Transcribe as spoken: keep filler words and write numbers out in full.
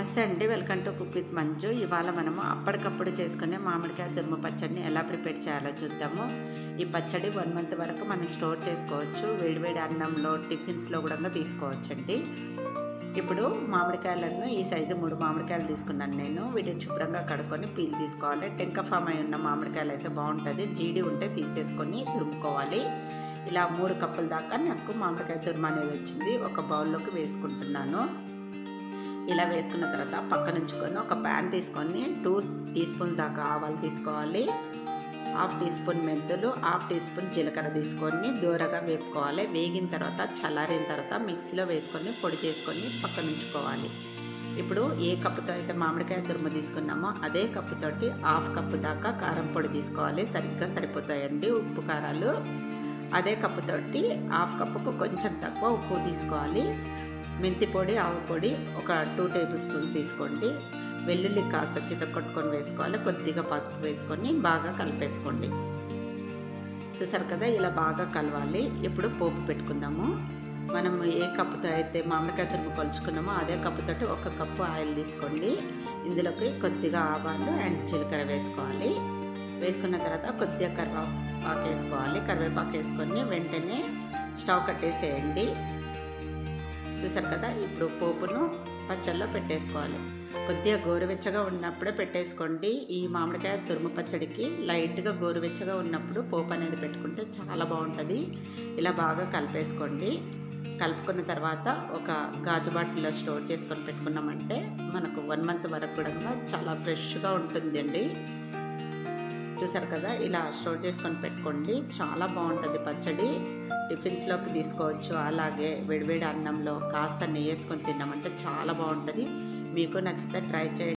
నమస్తే అండి, welcome to cook with Manju. ఇవాళ మనము అప్పటికప్పుడు చేసుకునే మామిడికాయ తురుము పచ్చడిని ఎలా ప్రిపేర్ చేయాలో చూద్దాము. ఈ పచ్చడి వన్ మంత్ వరకు మనం స్టోర్ చేసుకోవచ్చు. వేడివేడి అన్నంలో, టిఫిన్స్లో కూడా తీసుకోవచ్చండి. ఇప్పుడు మామిడికాయలను ఈ సైజు మూడు మామిడికాయలు తీసుకున్నాను నేను. వీటిని శుభ్రంగా కడుక్కొని పీల్ తీసుకోవాలి. టెంక ఫామ్ అయి ఉన్న మామిడికాయలు అయితే బాగుంటుంది. జీడి ఉంటే తీసేసుకొని తురుముకోవాలి. ఇలా మూడు కప్పుల దాకా నాకు మామిడికాయ తురుము అనేది వచ్చింది. ఒక బౌల్లోకి వేసుకుంటున్నాను. ఇలా వేసుకున్న తర్వాత పక్కన ఉంచుకొని ఒక ప్యాన్ తీసుకొని టూ టీ స్పూన్ దాకా ఆవాలు తీసుకోవాలి. హాఫ్ టీ స్పూన్ మెంతులు, హాఫ్ టీ స్పూన్ జీలకర్ర తీసుకొని దూరగా వేపుకోవాలి. వేగిన తర్వాత చల్లారిన తర్వాత మిక్సీలో వేసుకొని పొడి చేసుకొని పక్కన ఉంచుకోవాలి. ఇప్పుడు ఏ కప్పుతో అయితే మామిడికాయ తురుము తీసుకున్నామో అదే కప్పుతోటి హాఫ్ కప్పు దాకా కారం పొడి తీసుకోవాలి. సరిగ్గా సరిపోతాయండి ఉప్పు కారాలు. అదే కప్పుతోటి హాఫ్ కప్పుకు కొంచెం తక్కువ ఉప్పు తీసుకోవాలి. మెంతి పొడి, ఆవు పొడి ఒక టూ టేబుల్ స్పూన్ తీసుకోండి. వెల్లుల్లి కాస్త చితకొట్టుకొని వేసుకోవాలి. కొద్దిగా పసుపు వేసుకొని బాగా కలిపేసుకోండి. చూసారు కదా, ఇలా బాగా కలవాలి. ఇప్పుడు పోపు పెట్టుకుందాము. మనం ఏ కప్పుతో అయితే మామిడికాయ తురుము కొలుచుకున్నామో అదే కప్పుతోటి ఒక కప్పు ఆయిల్ తీసుకోండి. ఇందులోకి కొద్దిగా ఆవాలు అండ్ జీలకర్ర వేసుకోవాలి. వేసుకున్న తర్వాత కొద్దిగా కరివేపాకు వేసుకోవాలి. కరివేపాకు వేసుకొని వెంటనే స్టవ్ కట్టేసేయండి. చూసారు కదా, ఇప్పుడు పోపును పచ్చళ్ళలో పెట్టేసుకోవాలి. కొద్దిగా గోరువెచ్చగా ఉన్నప్పుడే పెట్టేసుకోండి. ఈ మామిడికాయ తురుము పచ్చడికి లైట్గా గోరువెచ్చగా ఉన్నప్పుడు పోపు అనేది పెట్టుకుంటే చాలా బాగుంటుంది. ఇలా బాగా కలిపేసుకోండి. కలుపుకున్న తర్వాత ఒక గాజు బాటిల్లో స్టోర్ చేసుకొని పెట్టుకున్నామంటే మనకు వన్ మంత్ వరకు కూడా చాలా ఫ్రెష్గా ఉంటుంది అండి. చూసారు కదా, ఇలా స్టోర్ చేసుకొని పెట్టుకోండి. చాలా బాగుంటుంది పచ్చడి. టిఫిన్స్లోకి తీసుకోవచ్చు. అలాగే వేడివేడి అన్నంలో కాస్త నెయ్యి వేసుకొని తిన్నామంటే చాలా బాగుంటుంది. మీకు నచ్చితే ట్రై చేయండి.